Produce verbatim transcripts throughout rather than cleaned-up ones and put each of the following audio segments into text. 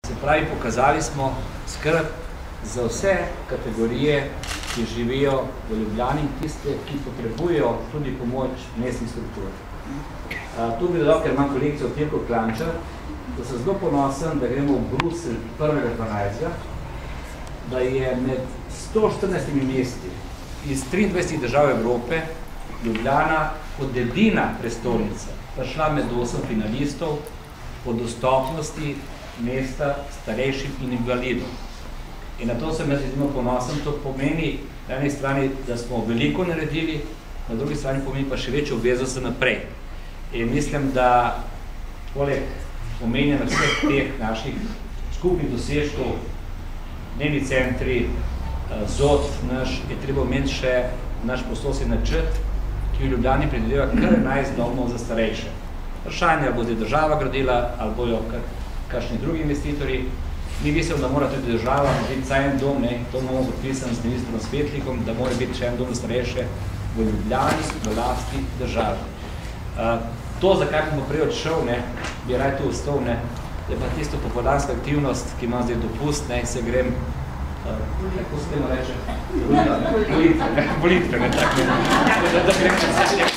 Se pravi, pokazali smo skrb za vse kategorije, ki živijo v Ljubljani in tiste, ki potrebujejo tudi pomoč mestnih struktur. Tu bi dodal, ker imam kolekcijo Tirko Klančar, da sem zelo ponosen, da gremo v Bruselj prvega dvanajstega, da je med sto štirinajstimi mesti iz triindvajsetih držav Evrope Ljubljana kot edina prestolnica prišla med osem finalistov po dostopnosti mesta starejšim in invalidom. In na to sem jaz izjemno ponosen, to pomeni na eni strani, da smo veliko naredili, na drugi strani pomeni pa še večjo obveznost naprej. In mislim, da poleg omenjena vseh teh naših skupnih dosežkov, dnevni centri, zot naš, je treba omeniti še naš prostorski načrt, ki v Ljubljani predvideva kar enajst domov za starejše. Vprašanje, ali bo zdaj država gradila, ali bojo kakšni drugi investitorji. Mi mislim, da mora tudi država biti vsaj en dom, ne, to imamo podpisan z ministrom Svetlikom, da mora biti še en dom za starejše v Ljubljani, v lasti države. Uh, to, zakaj bomo prej odšel, ne, bi raj tu ostal, ne, je pa tisto popoldanska aktivnost, ki ima zdaj dopust, ne, se grem, uh, kako se temu reče? Volitve, ne, volitve, ne, tak, ne, da, da grem čez se.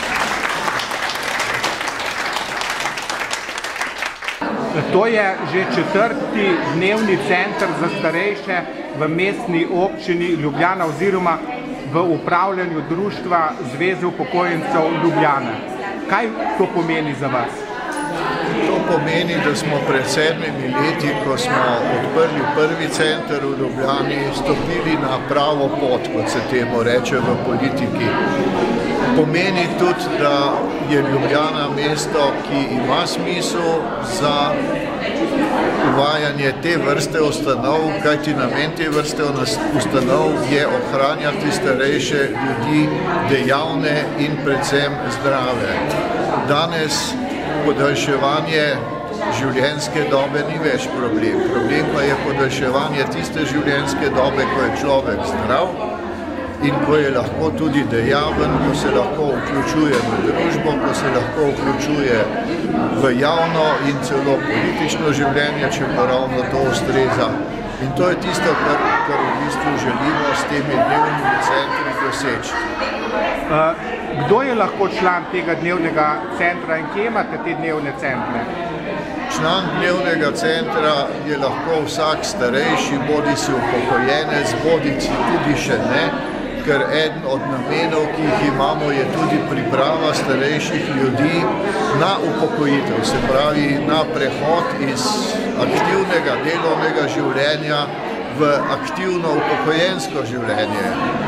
To je že četrti dnevni center za starejše v mestni občini Ljubljana oziroma v upravljanju društva Zveze upokojencev Ljubljana. Kaj to pomeni za vas? To pomeni, da smo pred sedmimi leti, ko smo odprli prvi center v Ljubljani, stopili na pravo pot, kot se temu reče v politiki. Pomeni tudi, da je Ljubljana mesto, ki ima smisel za uvajanje te vrste ustanov, kajti namen te vrste ustanov je ohranjati starejše ljudi dejavne in predvsem zdrave. Danes podaljševanje življenjske dobe ni več problem. Problem pa je podaljševanje tiste življenjske dobe, ko je človek zdrav in ko je lahko tudi dejaven, ko se lahko vključuje v družbo, ko se lahko vključuje v javno in celo politično življenje, če pa ravno to ustreza. In to je tisto, kar, kar v bistvu želimo s temi dnevnimi centri doseči. Uh, kdo je lahko član tega dnevnega centra in kje imate te dnevne centre? Član dnevnega centra je lahko vsak starejši, bodi si upokojenec, bodi si tudi še ne, ker eden od namenov, ki jih imamo, je tudi priprava starejših ljudi na upokojitev, se pravi na prehod iz aktivnega delovnega življenja v aktivno upokojensko življenje.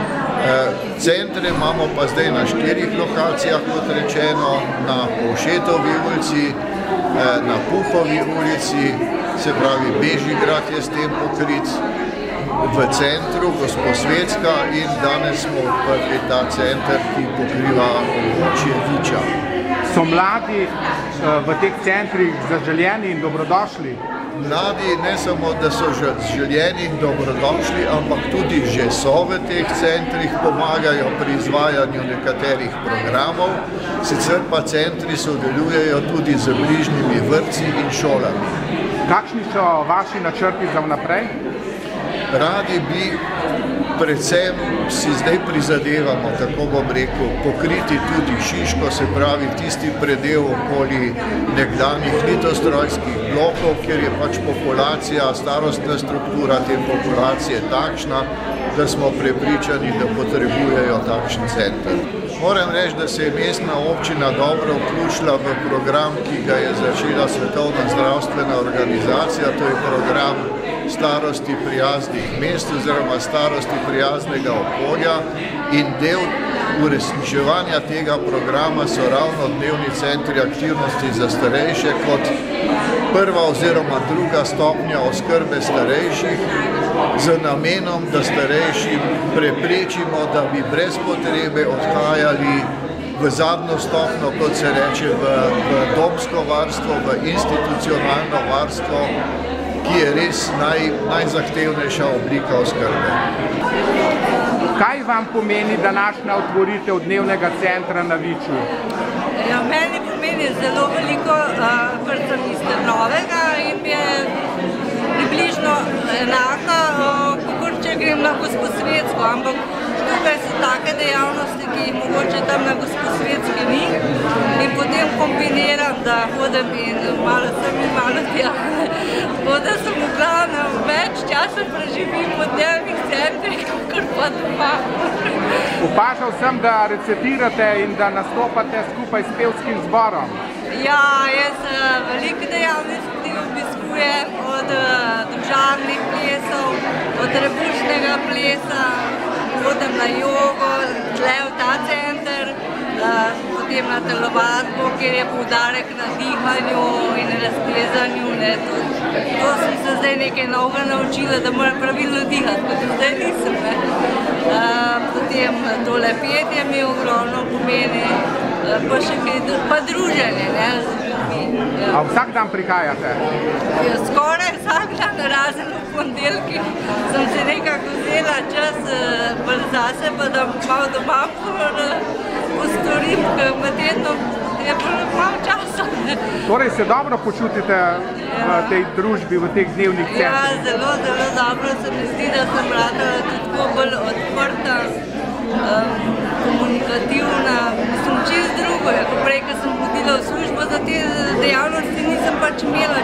Centre imamo pa zdaj na štirih lokacijah, kot rečeno, na Povšetovi ulici, na Puhovi ulici, se pravi Bežigrad je s tem pokrit, v centru Gosposvetska in danes smo odprli ta center, ki pokriva območje Viča. So mladi v teh centrih zaželjeni in dobrodošli? Mladi ne samo, da so željeni in dobrodošli, ampak tudi že so v teh centrih, pomagajo pri izvajanju nekaterih programov, sicer pa centri sodelujejo tudi z bližnjimi vrtci in šolami. Kakšni so vaši načrti za vnaprej? Radi bi, predvsem si zdaj prizadevamo, tako bom rekel, pokriti tudi Šiško, se pravi tisti predel okoli nekdanjih litostrojskih blokov, kjer je pač populacija, starostna struktura te populacije takšna, da smo prepričani, da potrebujejo takšen center. Moram reči, da se je mestna občina dobro vključila v program, ki ga je začela Svetovna zdravstvena organizacija, to je program starosti prijaznih mest oziroma starosti prijaznega okolja in del uresničevanja tega programa so ravno dnevni centri aktivnosti za starejše kot prva oziroma druga stopnja oskrbe starejših z namenom, da starejšim preprečimo, da bi brez potrebe odhajali v zadnjo stopnjo, kot se reče, v, v domsko varstvo, v institucionalno varstvo, ki je res naj, najzahtevnejša oblika oskrbe. Kaj vam pomeni današnja otvoritev dnevnega centra na Viču? Ja, meni pomeni zelo veliko, ker sem iz Trnovega in mi je Gosposvetsko, ampak tukaj so take dejavnosti, ki jih mogoče tam na Gosposvetski ni in potem kombiniram, da hodim in malo sem in malo tja. Tako da sem v glavnem več časa preživim v dnevnih centrih, kot pa doma. Opažal sem, da recitirate in da nastopate skupaj s pevskim zborom. Ja, jaz veliko dejavnosti obiskujem, od družabnih plesov, od trebušnega plesa, hodim na jogo, tle v ta center, potem na telovadbo, kjer je poudarek na dihanju in razplezanju. To sem se zdaj nekaj novega naučila, da moram pravilno dihati, kot zdaj nisem. Potem tole petje mi ogromno pomeni, pa še kaj, pa druženje z ljudmi. A vsak dan prihajate? Skoraj vsak dan, razen v ponedeljkih, sem se nekako vzela čas zase, pa da malo doma postorim, ker v tednu je bilo malo časa. Torej se dobro počutite v tej družbi, v teh dnevnih centrih? Ja, zelo, zelo dobro se mi zdi, da sem ratala tudi bolj odprta, komunikativna. Mislim, čist drugo je, ko prej, ko sem hodila v službo za te dejavnosti, nisem pač imela